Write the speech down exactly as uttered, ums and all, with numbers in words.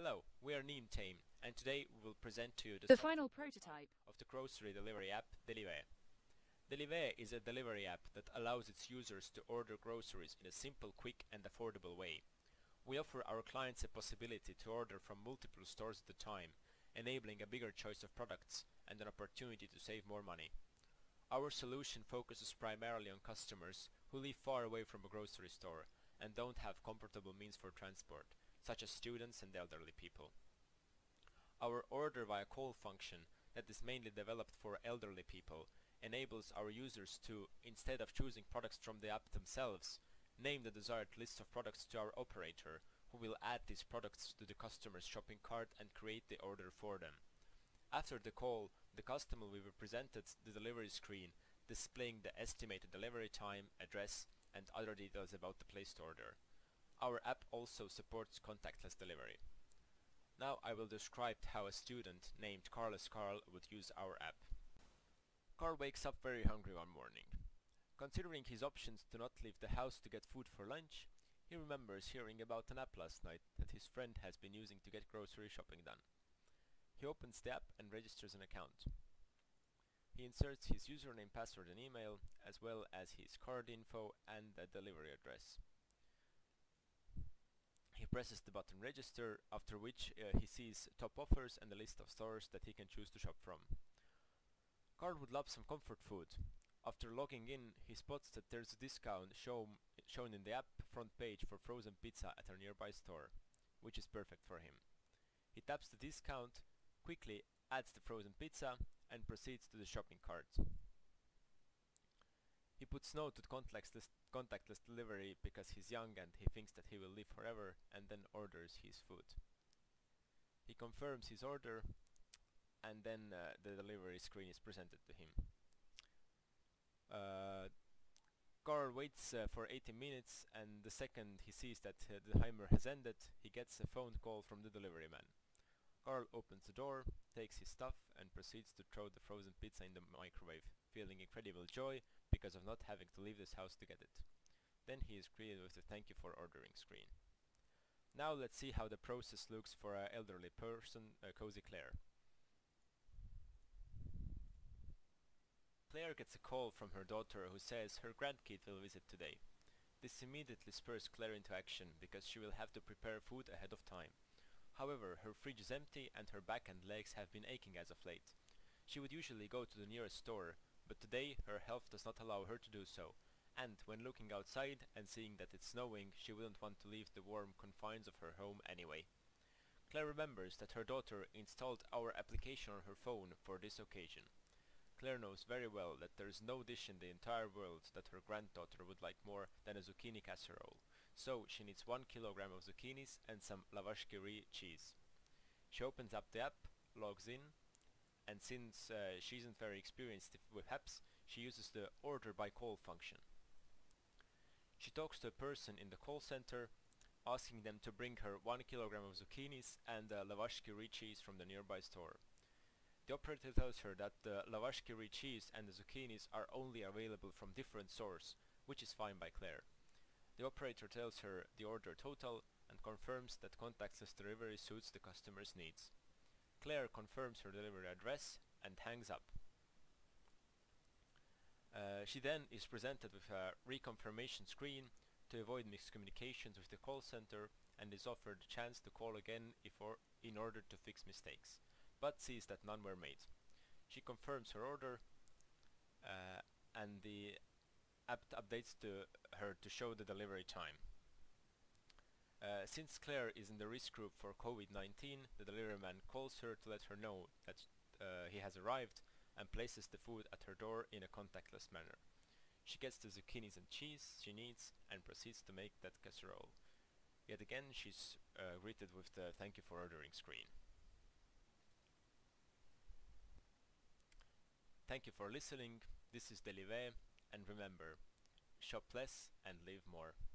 Hello, we are Neam Taem, and today we will present to you the, The final prototype of the grocery delivery app Delive. Delive is a delivery app that allows its users to order groceries in a simple, quick and affordable way. We offer our clients a possibility to order from multiple stores at a time, enabling a bigger choice of products and an opportunity to save more money. Our solution focuses primarily on customers who live far away from a grocery store and don't have comfortable means for transport, such as students and elderly people. Our order via call function, that is mainly developed for elderly people, enables our users to, instead of choosing products from the app themselves, name the desired list of products to our operator, who will add these products to the customer's shopping cart and create the order for them. After the call, the customer will be presented the delivery screen displaying the estimated delivery time, address, and other details about the placed order. Our app also supports contactless delivery. Now I will describe how a student named Carlos Carl would use our app. Carl wakes up very hungry one morning. Considering his options to not leave the house to get food for lunch, he remembers hearing about an app last night that his friend has been using to get grocery shopping done. He opens the app and registers an account. He inserts his username, password and email, as well as his card info and a delivery address. He presses the button register, after which uh, he sees top offers and a list of stores that he can choose to shop from. Carl would love some comfort food. After logging in, he spots that there's a discount show, shown in the app front page for frozen pizza at a nearby store, which is perfect for him. He taps the discount, quickly adds the frozen pizza and proceeds to the shopping cart. He puts no to contactless, contactless delivery because he's young and he thinks that he will live forever, and then orders his food. He confirms his order and then uh, the delivery screen is presented to him. Uh, Carl waits uh, for eighty minutes, and the second he sees that uh, the timer has ended, he gets a phone call from the delivery man. Carl opens the door, takes his stuff and proceeds to throw the frozen pizza in the microwave, feeling incredible joy because of not having to leave this house to get it. Then he is greeted with the thank you for ordering screen. Now let's see how the process looks for an elderly person, uh, Cozy Claire. Claire gets a call from her daughter who says her grandkid will visit today. This immediately spurs Claire into action because she will have to prepare food ahead of time. However, her fridge is empty and her back and legs have been aching as of late. She would usually go to the nearest store, but today her health does not allow her to do so, and when looking outside and seeing that it's snowing, she wouldn't want to leave the warm confines of her home anyway. Claire remembers that her daughter installed our application on her phone for this occasion. Claire knows very well that there is no dish in the entire world that her granddaughter would like more than a zucchini casserole, so she needs one kilogram of zucchinis and some lavash qui cheese. She opens up the app, logs in, and since uh, she isn't very experienced with apps, she uses the order by call function. She talks to a person in the call center, asking them to bring her one kilogram of zucchinis and uh, lavash qui cheese from the nearby store. The operator tells her that the lavash qui cheese and the zucchinis are only available from different stores, which is fine by Claire. The operator tells her the order total and confirms that contactless delivery suits the customer's needs. Claire confirms her delivery address and hangs up. Uh, she then is presented with a reconfirmation screen to avoid miscommunications with the call center and is offered the chance to call again if or in order to fix mistakes, but sees that none were made. She confirms her order uh, and the app updates to her to show the delivery time. Uh, since Claire is in the risk group for COVID nineteen, the delivery man calls her to let her know that uh, he has arrived and places the food at her door in a contactless manner. She gets the zucchinis and cheese she needs and proceeds to make that casserole. Yet again she's uh, greeted with the thank you for ordering screen. Thank you for listening, this is Delive, and remember, shop less and live more.